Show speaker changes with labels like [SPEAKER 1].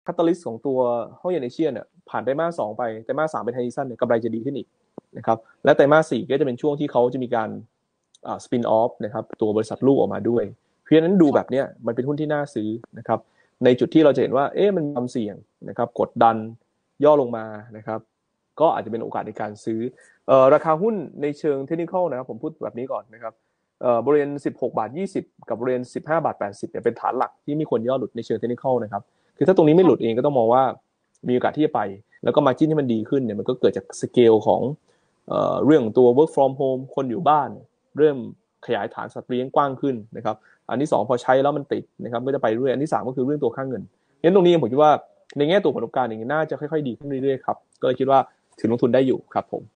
[SPEAKER 1] คาตาลิสต์ของตัวห้องเย็นเอเชียเนี่ยผ่านไตรมาส 2ไปไตรมาส 3เป็นไฮซีซั่นเนี่ยกำไรจะดีขึ้นอีกนะครับและไตรมาส 4ก็จะเป็นช่วงที่เขาจะมีการสปินออฟนะครับตัวบริษัทลูกออกมาด้วยเพราะฉะนั้นดูแบบเนี้ยมันเป็นหุ้นที่น่าซื้อนะครับในจุดที่เราจะเห็นว่ามันมีความเสี่ยงนะครับกดดันย่อลงมานะครับก็อาจจะเป็นโอกาสในการซื้อราคาหุ้นในเชิงเทคนิคอลนะครับผมพูดแบบนี้ก่อนนะครับบริเวณ16.20 กับบริเวณ15.80เนี่ยเป็นฐานหลักที่มีคนย่อหลุดในเชิงเทคนิคอลนะครับคือถ้าตรงนี้ไม่หลุดเองก็ต้องมองว่ามีโอกาสที่จะไปแล้วก็มาร์จิ้นที่มันดีขึ้นเนี่ยมันก็เกิดจากสเกลของเรื่องตัว work from home คนอยู่บ้านเริ่มขยายฐานสัตว์เลี้ยงกว้างขึ้นนะครับอันที่2พอใช้แล้วมันติดนะครับก็จะไปเรื่อยอันที่3ก็คือเรื่องตัวค่าเงินงั้นตรงนี้ผมคิดว่าในแง่ตัวผลประกอบการเองน่าจะค่อยๆดีขึ้นเรื่อยๆครับก็เลยคิดว่าถือลงทุนได้อยู่ครับผม